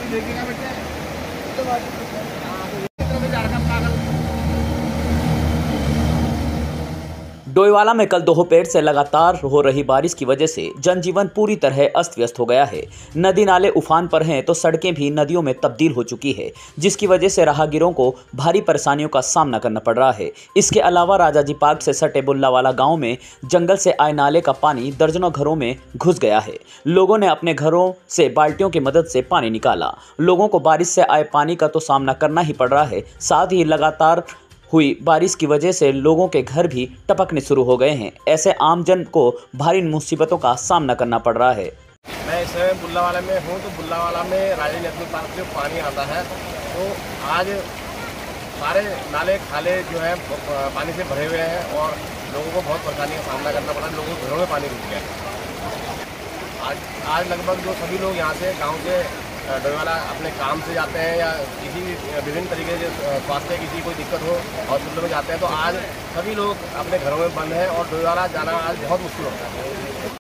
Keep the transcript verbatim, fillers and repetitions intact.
देखिएगा बेटे तो बात में झारखंड पागल। डोईवाला में कल दोपहर से लगातार हो रही बारिश की वजह से जनजीवन पूरी तरह अस्त व्यस्त हो गया है। नदी नाले उफान पर हैं तो सड़कें भी नदियों में तब्दील हो चुकी है, जिसकी वजह से राहगीरों को भारी परेशानियों का सामना करना पड़ रहा है। इसके अलावा राजाजी पार्क से सटे बुल्लावाला गांव में जंगल से आए नाले का पानी दर्जनों घरों में घुस गया है। लोगों ने अपने घरों से बाल्टियों की मदद से पानी निकाला। लोगों को बारिश से आए पानी का तो सामना करना ही पड़ रहा है, साथ ही लगातार हुई बारिश की वजह से लोगों के घर भी टपकने शुरू हो गए हैं। ऐसे आमजन को भारी मुसीबतों का सामना करना पड़ रहा है। मैं इस समय बुल्लावाला में हूँ, तो बुल्लावाला में राजाजी नेशनल पार्क से पानी आता है, तो आज सारे नाले खाले जो है पानी से भरे हुए हैं और लोगों को बहुत परेशानी का सामना करना पड़ा। लोगों के घरों में पानी घुस गया। आज आज लगभग जो सभी लोग यहाँ से गाँव से डोईवाला अपने काम से जाते हैं या किसी विभिन्न तरीके से स्वास्थ्य किसी कोई दिक्कत हो हॉस्पिटल में जाते हैं, तो आज सभी लोग अपने घरों में बंद हैं और डोईवाला जाना आज बहुत मुश्किल होता है।